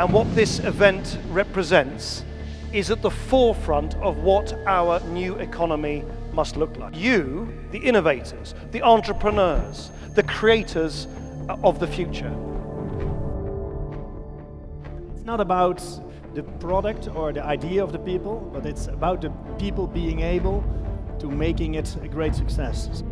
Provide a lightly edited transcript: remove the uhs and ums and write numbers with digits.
And what this event represents is at the forefront of what our new economy must look like. You, the innovators, the entrepreneurs, the creators of the future. It's not about the product or the idea of the people, but it's about the people being able to making it a great success.